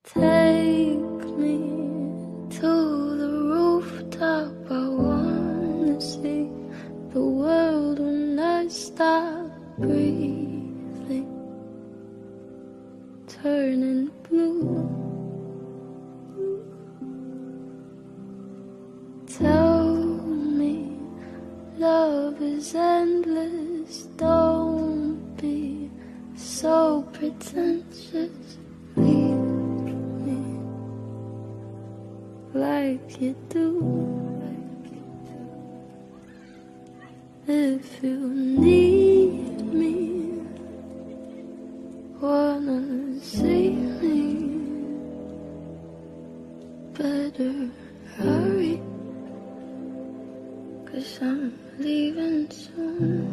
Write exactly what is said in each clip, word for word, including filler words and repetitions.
Take me to the rooftop, I wanna see the world when I stop breathing, turning blue. Tell me love is endless, don't be so pretentious. Leave me like you do. If you need me, wanna see me, better hurry, 'cause I'm leaving soon.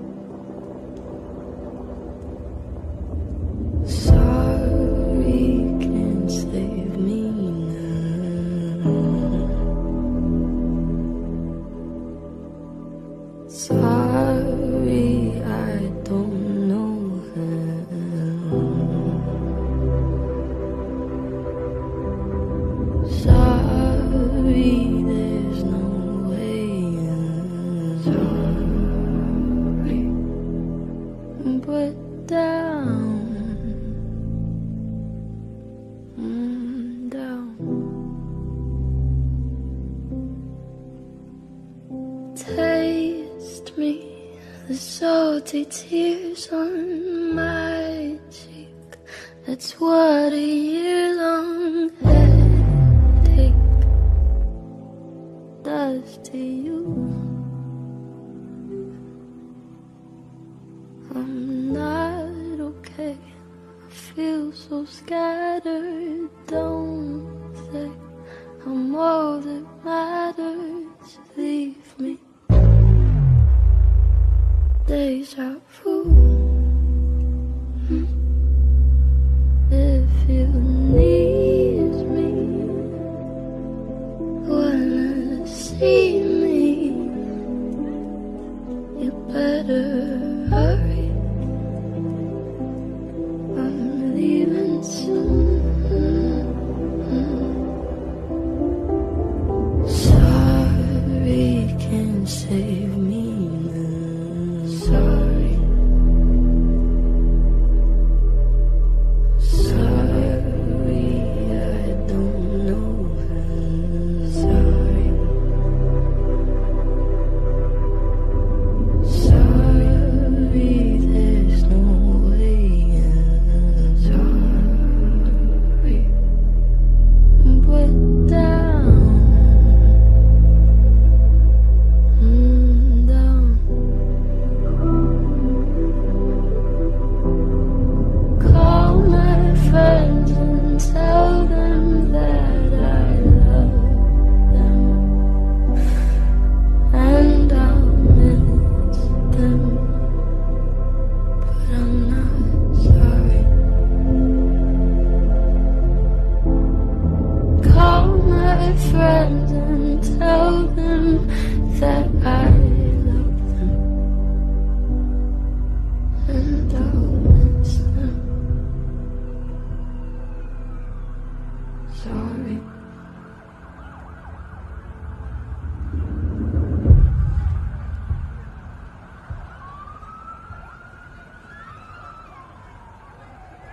Sorry can't save me now. Sorry I don't know how. Sorry there's no way out. Sorry, but down, mm, down. Taste me, the salty tears on my cheek. That's what a year-long headache does to you. I'm not okay, I feel so scattered. Don't say I'm all that matters. Leave me. Deja vu. If you need me, wanna see me, you better hurry, I'm leaving soon. Sorry can't save me now. Sorry, sorry I don't know how. Sorry, sorry there's no way out. Sorry, but down, mm, down. Call my friends and tell them that I love them, and I'll miss them, but I'm not sorry. Call my friends and tell them that I